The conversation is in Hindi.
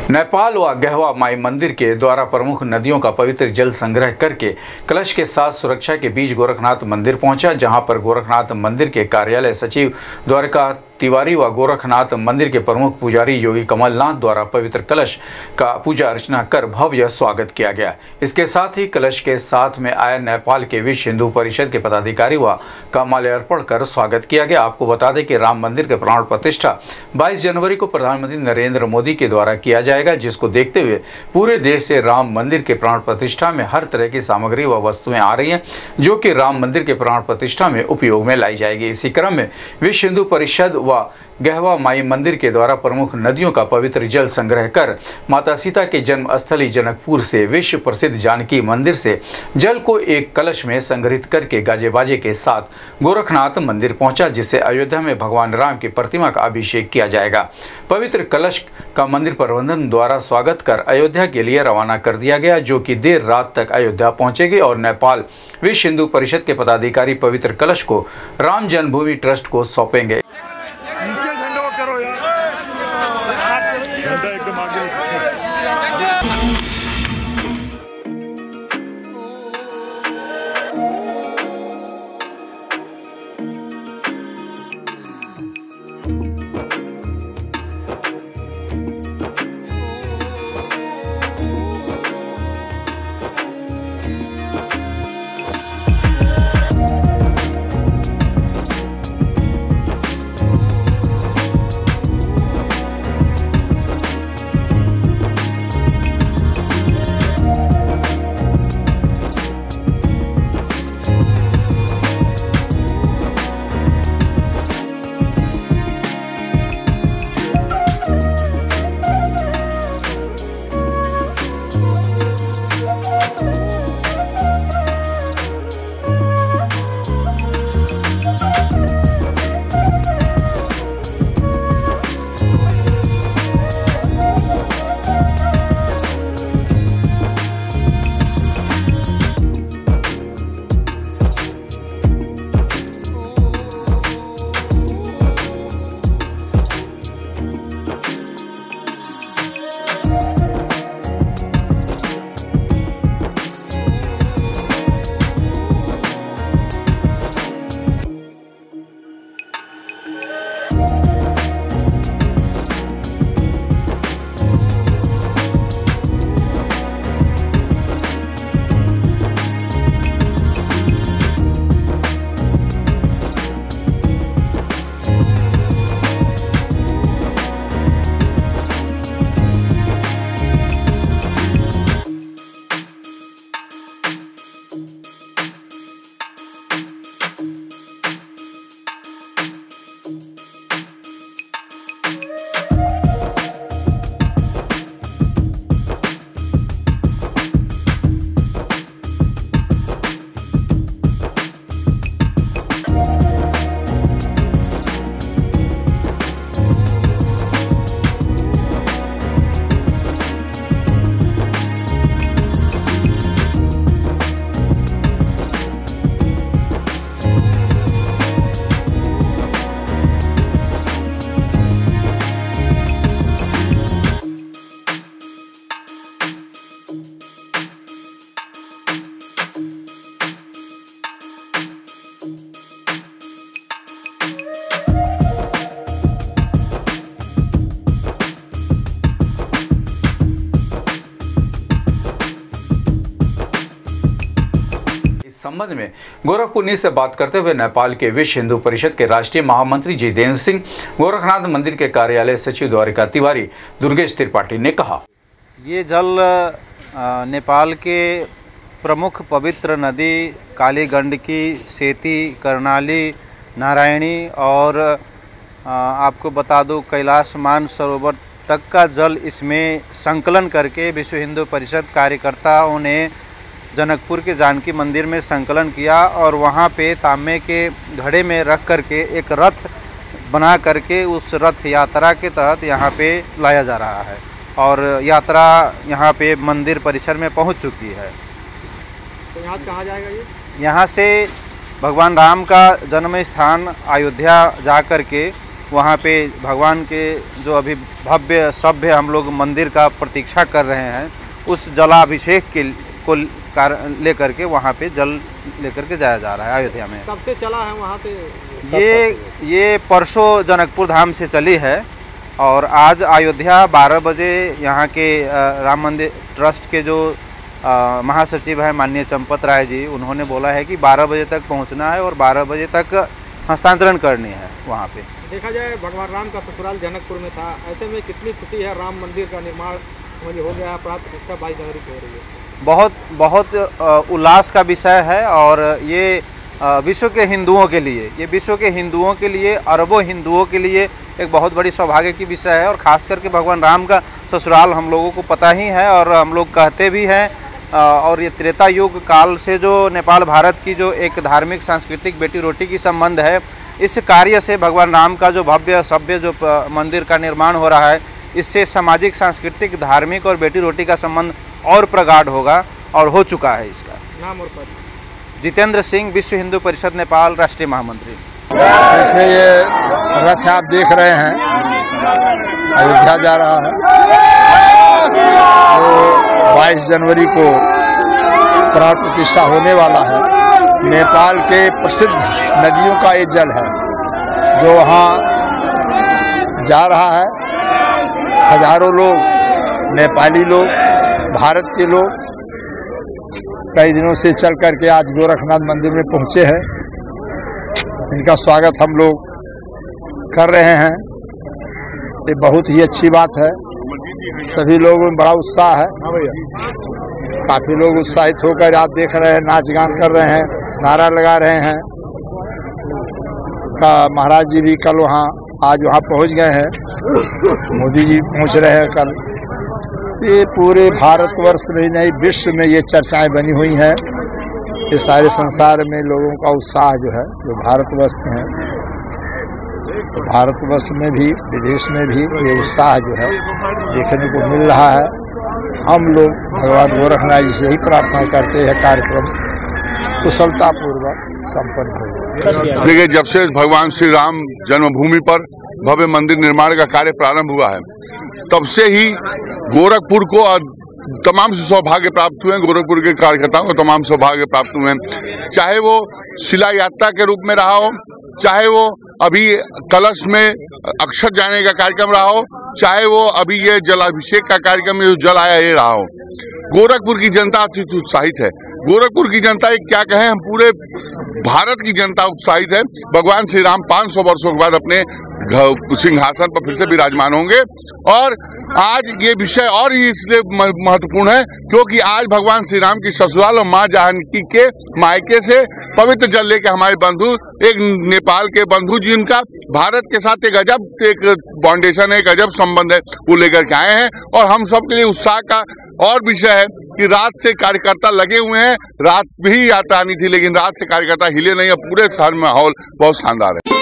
नेपाल व गहवा माई मंदिर के द्वारा प्रमुख नदियों का पवित्र जल संग्रह करके कलश के साथ सुरक्षा के बीच गोरखनाथ मंदिर पहुंचा, जहां पर गोरखनाथ मंदिर के कार्यालय सचिव द्वारका तिवारी व गोरखनाथ मंदिर के प्रमुख पुजारी योगी कमलनाथ द्वारा पवित्र कलश का पूजा अर्चना कर भव्य स्वागत किया गया। इसके साथ ही कलश के साथ में आए नेपाल के विश्व हिंदू परिषद के पदाधिकारी व का माल्यार्पण कर स्वागत किया गया। आपको बता दें कि राम मंदिर के प्राण प्रतिष्ठा 22 जनवरी को प्रधानमंत्री नरेंद्र मोदी के द्वारा किया जाएगा, जिसको देखते हुए पूरे देश से राम मंदिर के प्राण प्रतिष्ठा में हर तरह की सामग्री व वस्तुएं आ रही हैं, जो कि राम मंदिर के प्राण प्रतिष्ठा में उपयोग में लाई जाएगी। इसी क्रम में विश्व हिंदू परिषद व गहवा माई मंदिर के द्वारा प्रमुख नदियों का पवित्र जल संग्रह कर माता सीता के जन्म स्थली जनकपुर से विश्व प्रसिद्ध जानकी मंदिर से जल को एक कलश में संग्रहित करके गाजे बाजे के साथ गोरखनाथ मंदिर पहुंचा, जिससे अयोध्या में भगवान राम की प्रतिमा का अभिषेक किया जाएगा। पवित्र कलश का मंदिर प्रबंधन द्वारा स्वागत कर अयोध्या के लिए रवाना कर दिया गया, जो कि देर रात तक अयोध्या पहुंचेगी और नेपाल विश्व हिंदू परिषद के पदाधिकारी पवित्र कलश को राम जन्मभूमि ट्रस्ट को सौंपेंगे। संबंध में गोरखपुर न्यूज से बात करते हुए नेपाल के विश्व हिंदू परिषद के राष्ट्रीय महामंत्री जितेंद्र सिंह, गोरखनाथ मंदिर के कार्यालय सचिव द्वारका तिवारी, दुर्गेश त्रिपाठी ने कहा, ये जल नेपाल के प्रमुख पवित्र नदी काली गंडकी, सेती, कर्णाली, नारायणी और आपको बता दूं कैलाश मानसरोवर तक का जल इसमें संकलन करके विश्व हिंदू परिषद कार्यकर्ताओं ने जनकपुर के जानकी मंदिर में संकलन किया और वहाँ पे तांबे के घड़े में रख करके एक रथ बना करके उस रथ यात्रा के तहत यहाँ पे लाया जा रहा है और यात्रा यहाँ पे मंदिर परिसर में पहुँच चुकी है। तो यहाँ कहाँ जाएगा ये? यहाँ से भगवान राम का जन्म स्थान अयोध्या जा कर के वहाँ पे भगवान के जो अभी भव्य सभ्य हम लोग मंदिर का प्रतीक्षा कर रहे हैं, उस जलाभिषेक को लेकर के वहाँ पे जल लेकर के जाया जा रहा है अयोध्या में। कब से चला है वहाँ से? ये परसों जनकपुर धाम से चली है और आज अयोध्या 12 बजे यहाँ के राम मंदिर ट्रस्ट के जो महासचिव हैं माननीय चंपत राय जी, उन्होंने बोला है कि 12 बजे तक पहुँचना है और 12 बजे तक हस्तांतरण करनी है वहाँ पे। देखा जाए भगवान राम का ससुराल जनकपुर में था, ऐसे में कितनी खुशी है, राम मंदिर का निर्माण हो गया है, प्राण प्रतिष्ठा 22 जनवरी को हो रही है। बहुत उल्लास का विषय है और ये विश्व के हिंदुओं के लिए अरबों हिंदुओं के लिए एक बहुत बड़ी सौभाग्य की विषय है। और ख़ास करके भगवान राम का ससुराल हम लोगों को पता ही है और हम लोग कहते भी हैं। और ये त्रेता युग काल से जो नेपाल भारत की जो एक धार्मिक सांस्कृतिक बेटी रोटी की संबंध है, इस कार्य से भगवान राम का जो भव्य सभ्य जो मंदिर का निर्माण हो रहा है, इससे सामाजिक सांस्कृतिक धार्मिक और बेटी रोटी का संबंध और प्रगाढ़ होगा और हो चुका है। इसका नाम और पद? जितेंद्र सिंह, विश्व हिंदू परिषद नेपाल राष्ट्रीय महामंत्री। जैसे ये रथ आप देख रहे हैं अयोध्या जा रहा है, तो 22 जनवरी को प्राण प्रतिष्ठा होने वाला है। नेपाल के प्रसिद्ध नदियों का ये जल है जो वहाँ जा रहा है। हजारों लोग, नेपाली लोग, भारत के लोग कई दिनों से चल करके आज गोरखनाथ मंदिर में पहुँचे हैं। इनका स्वागत हम लोग कर रहे हैं, ये बहुत ही अच्छी बात है। सभी लोगों में बड़ा उत्साह है, काफ़ी लोग उत्साहित होकर आप देख रहे हैं, नाच गान कर रहे हैं, नारा लगा रहे हैं। महाराज जी भी कल आज वहाँ पहुँच गए हैं, मोदी जी पहुँच रहे हैं कल। ये पूरे भारतवर्ष में ही नहीं, विश्व में ये चर्चाएं बनी हुई हैं। ये सारे संसार में लोगों का उत्साह जो है, जो भारतवर्ष में है, भारतवर्ष में भी विदेश में भी ये उत्साह जो है देखने को मिल रहा है। हम लोग भगवान गोरखनाथ जी से ही प्रार्थना करते हैं कार्यक्रम कुशलतापूर्वक संपन्न हो। देखिए, जब से भगवान श्री राम जन्मभूमि पर भव्य मंदिर निर्माण का कार्य प्रारंभ हुआ है, तब से ही गोरखपुर को तमाम से सौभाग्य प्राप्त हुए हैं। गोरखपुर के कार्यकर्ताओं को तमाम सौभाग्य प्राप्त हुए हैं, चाहे वो शिला यात्रा के रूप में रहा हो, चाहे वो अभी कलश में अक्षत जाने का कार्यक्रम रहा हो, चाहे वो अभी ये जलाभिषेक का कार्यक्रम जो जल आया ये रहा हो। गोरखपुर की जनता अत्यंत उत्साहित है। गोरखपुर की जनता एक क्या कहें, हम पूरे भारत की जनता उत्साहित है। भगवान श्री राम 500 वर्षों के बाद अपने सिंहासन पर फिर से विराजमान होंगे। और आज ये विषय और ही इसलिए महत्वपूर्ण है क्योंकि आज भगवान श्री राम की ससुराल और माँ जानकी के मायके से पवित्र जल लेके हमारे बंधु, एक नेपाल के बंधु जी, उनका भारत के साथ एक अजब एक फाउंडेशन है, एक अजब संबंध है, वो लेकर के आए हैं। और हम सब के लिए उत्साह का और विषय है कि रात से कार्यकर्ता लगे हुए हैं। रात भी यात्रा आनी थी लेकिन रात से कार्यकर्ता हिले नहीं, और पूरे शहर में माहौल बहुत शानदार है।